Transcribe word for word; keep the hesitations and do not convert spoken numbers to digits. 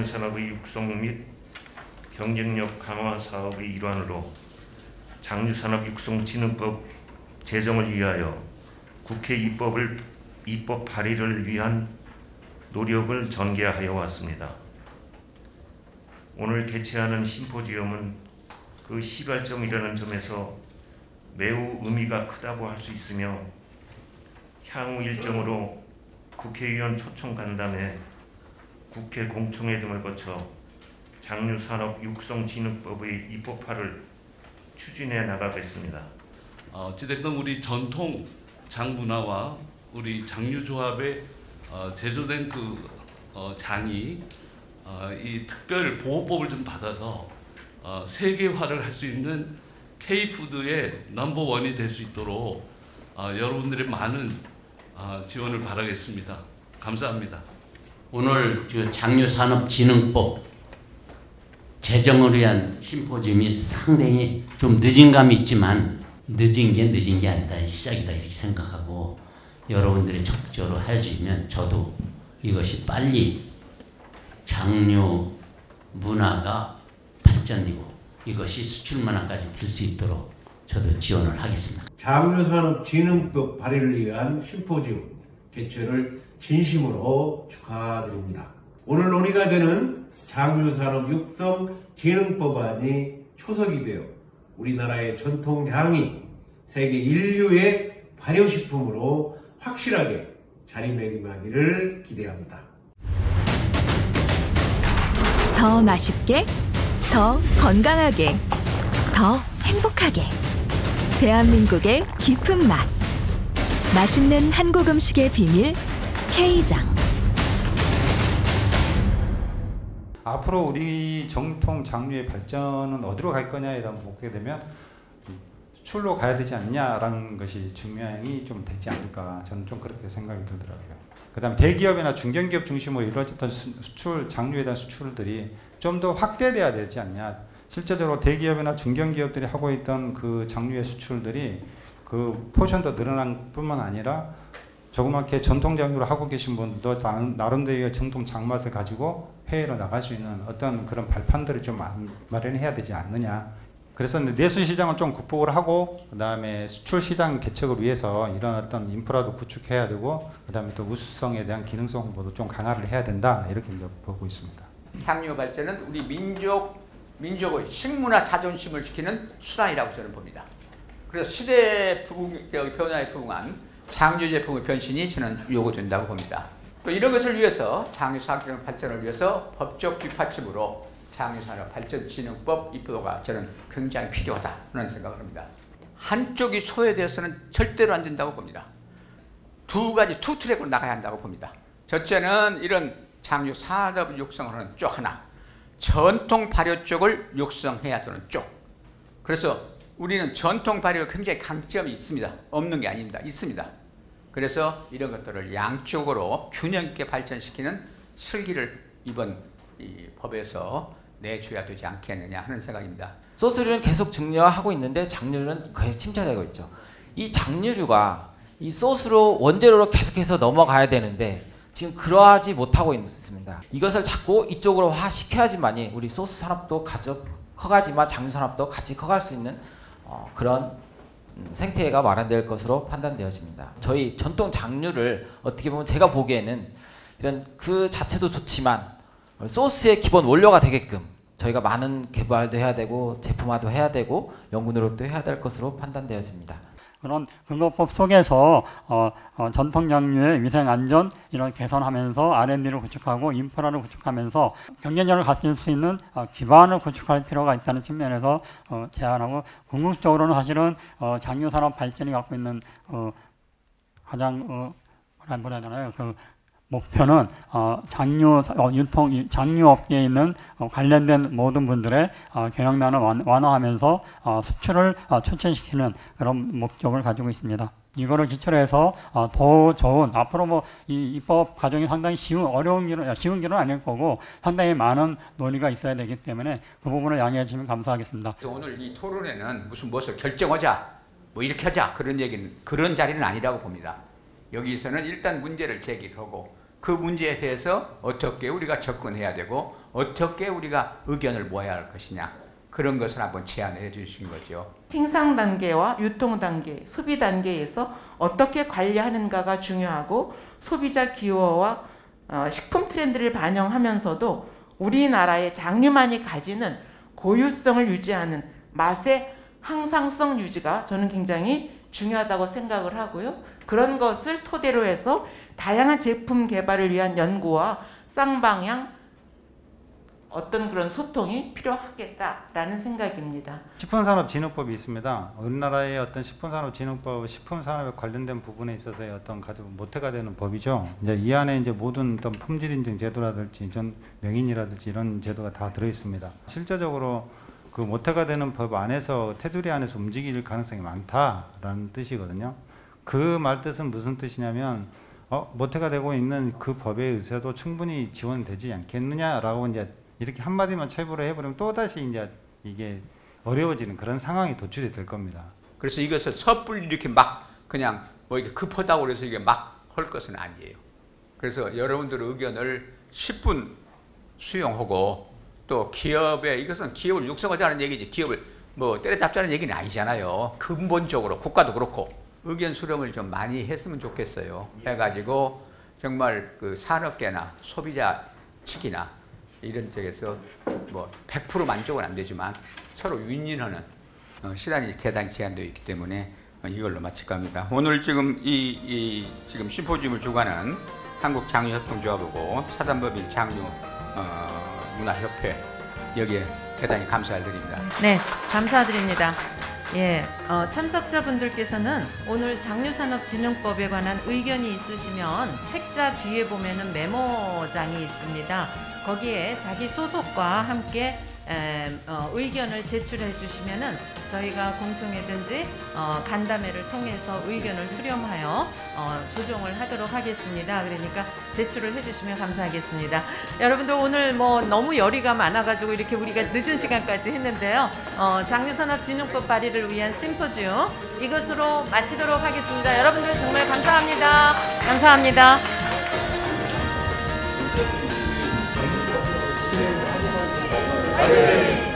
장류산업의 육성 및 경쟁력 강화 사업의 일환으로 장류산업 육성진흥법 제정을 위하여 국회 입법을 입법 발의를 위한 노력을 전개하여 왔습니다. 오늘 개최하는 심포지엄은 그 시발점이라는 점에서 매우 의미가 크다고 할 수 있으며 향후 일정으로 국회의원 초청 간담회, 국회 공청회 등을 거쳐 장류산업 육성진흥법의 입법화를 추진해 나가겠습니다. 어찌됐든 우리 전통 장문화와 우리 장류조합의 어, 제조된 그 어, 장이 어, 이 특별 보호법을 좀 받아서 어, 세계화를 할 수 있는 K푸드의 넘버원이 될 수 있도록 어, 여러분들의 많은 어, 지원을 바라겠습니다. 감사합니다. 오늘 장류산업진흥법 제정을 위한 심포지엄이 상당히 좀 늦은 감이 있지만 늦은 게 늦은 게 아니다, 시작이다 이렇게 생각하고 여러분들이 적극적으로 해주시면 저도 이것이 빨리 장류 문화가 발전되고 이것이 수출 문화까지 될 수 있도록 저도 지원을 하겠습니다. 장류산업진흥법 발의를 위한 심포지엄 개최를 진심으로 축하드립니다. 오늘 논의가 되는 장류산업 육성진흥법안이 초석이 되어 우리나라의 전통장이 세계 인류의 발효식품으로 확실하게 자리매김하기를 기대합니다. 더 맛있게, 더 건강하게, 더 행복하게. 대한민국의 깊은 맛. 맛있는 한국 음식의 비밀, K장. 앞으로 우리 정통 장류의 발전은 어디로 갈 거냐에 대한 보게 되면 수출로 가야 되지 않냐라는 것이 중요한이 좀 되지 않을까, 저는 좀 그렇게 생각이 들더라고요. 그 다음 대기업이나 중견기업 중심으로 이루어졌던 수출, 장류에 대한 수출들이 좀 더 확대돼야 되지 않냐. 실제적으로 대기업이나 중견기업들이 하고 있던 그 장류의 수출들이 그 포션도 늘어난 뿐만 아니라 조그맣게 전통 장류로 하고 계신 분들도 나름대로의 전통 장맛을 가지고 해외로 나갈 수 있는 어떤 그런 발판들을 좀 마련해야 되지 않느냐. 그래서 내수 시장을 좀 극복을 하고 그 다음에 수출 시장 개척을 위해서 이런 어떤 인프라도 구축해야 되고 그 다음에 또 우수성에 대한 기능성 홍보도 좀 강화를 해야 된다, 이렇게 이제 보고 있습니다. 향유 발전은 우리 민족 민족의 식문화 자존심을 지키는 수단이라고 저는 봅니다. 그래서 시대 부흥, 변화에 부응한 장류 제품의 변신이 저는 요구된다고 봅니다. 또 이런 것을 위해서 장유산업 발전을 위해서 법적 뒷받침으로 장유산업 발전진흥법 입법가 저는 굉장히 필요하다 그런 생각을 합니다. 한쪽이 소외되어서는 절대로 안 된다고 봅니다. 두 가지 투 트랙으로 나가야 한다고 봅니다. 첫째는 이런 장유 산업 육성을 하는 쪽 하나, 전통 발효 쪽을 육성해야 되는 쪽. 그래서 우리는 전통 발효가 굉장히 강점이 있습니다. 없는 게 아닙니다. 있습니다. 그래서 이런 것들을 양쪽으로 균형 있게 발전시키는 슬기를 이번 이 법에서 내줘야 되지 않겠느냐 하는 생각입니다. 소스류는 계속 증류하고 있는데 장류는 거의 침체되고 있죠. 이 장류류가 이 소스로 원재료로 계속해서 넘어가야 되는데 지금 그러하지 못하고 있습니다. 이것을 자꾸 이쪽으로 화시켜야지만이 우리 소스 산업도 가져 커가지만 장류 산업도 같이 커갈 수 있는 어, 그런 생태계가 마련될 것으로 판단되어집니다. 저희 전통 장류를 어떻게 보면 제가 보기에는 이런 그 자체도 좋지만 소스의 기본 원료가 되게끔 저희가 많은 개발도 해야 되고 제품화도 해야 되고 연구 노력도 해야 될 것으로 판단되어집니다. 그런 근거법 속에서 어, 어, 전통 장류의 위생 안전 이런 개선하면서 알 앤 디를 구축하고 인프라를 구축하면서 경쟁력을 갖출 수 있는 어, 기반을 구축할 필요가 있다는 측면에서 어, 제안하고, 궁극적으로는 사실은 어, 장류 산업 발전이 갖고 있는 어, 가장 어, 뭐라 뭐라 해야 되나요? 그 목표는 어, 장류 어, 유통 장류업계에 있는 어, 관련된 모든 분들의 어, 경영난을 완, 완화하면서 어, 수출을 어, 촉진시키는 그런 목적을 가지고 있습니다. 이거를 기초로 해서 어, 더 좋은, 앞으로 뭐 이 입법 과정이 상당히 쉬운 어려운 길은 쉬운 길은 아닐 거고 상당히 많은 논의가 있어야 되기 때문에 그 부분을 양해해 주시면 감사하겠습니다. 오늘 이 토론회는 무슨 무엇을 결정하자, 뭐 이렇게 하자 그런 얘기는, 그런 자리는 아니라고 봅니다. 여기서는 일단 문제를 제기하고 그 문제에 대해서 어떻게 우리가 접근해야 되고 어떻게 우리가 의견을 모아야 할 것이냐, 그런 것을 한번 제안해 주신 거죠. 생산 단계와 유통 단계, 소비 단계에서 어떻게 관리하는가가 중요하고, 소비자 기호와 어, 식품 트렌드를 반영하면서도 우리나라의 장류만이 가지는 고유성을 유지하는 맛의 항상성 유지가 저는 굉장히 중요하다고 생각을 하고요. 그런 것을 토대로 해서 다양한 제품 개발을 위한 연구와 쌍방향 어떤 그런 소통이 필요하겠다라는 생각입니다. 식품산업진흥법이 있습니다. 우리나라의 어떤 식품산업진흥법, 식품산업에 관련된 부분에 있어서의 어떤 가장 모태가 되는 법이죠. 이제 이 안에 이제 모든 어떤 품질인증 제도라든지 전 명인이라든지 이런 제도가 다 들어 있습니다. 실제적으로 그 모태가 되는 법 안에서 테두리 안에서 움직일 가능성이 많다라는 뜻이거든요. 그 말 뜻은 무슨 뜻이냐면 어, 모태가 되고 있는 그 법에 의해서도 충분히 지원되지 않겠느냐라고 이제 이렇게 한마디만 체부를 해버리면 또다시 이제 이게 어려워지는 그런 상황이 도출이 될 겁니다. 그래서 이것을 섣불리 이렇게 막 그냥 뭐 이게 급하다고 해서 이게 막 할 것은 아니에요. 그래서 여러분들의 의견을 십 분 수용하고, 또 기업에, 이것은 기업을 육성하자는 얘기지 기업을 뭐 때려잡자는 얘기는 아니잖아요. 근본적으로 국가도 그렇고 의견 수렴을 좀 많이 했으면 좋겠어요. 해가지고 정말 그 산업계나 소비자 측이나 이런 쪽에서 뭐 백 퍼센트 만족은 안 되지만 서로 윈윈하는 어, 시간이 대단히 제한되어 있기 때문에 어, 이걸로 마칠까 합니다. 오늘 지금 이, 이 지금 심포지움을 주관한 한국장유협동조합하고 사단법인 장유 어, 문화협회, 여기에 대단히 감사를 드립니다. 네, 감사드립니다. 예, 어, 참석자분들께서는 오늘 장유산업진흥법에 관한 의견이 있으시면 책자 뒤에 보면은 메모장이 있습니다. 거기에 자기 소속과 함께 에, 어, 의견을 제출해 주시면은 저희가 공청회든지 어, 간담회를 통해서 의견을 수렴하여 어, 조정을 하도록 하겠습니다. 그러니까 제출을 해주시면 감사하겠습니다. 여러분들 오늘 뭐 너무 열의가 많아가지고 이렇게 우리가 늦은 시간까지 했는데요. 어, 장유산업진흥법 발의를 위한 심포지움 이것으로 마치도록 하겠습니다. 여러분들 정말 감사합니다. 감사합니다. 네.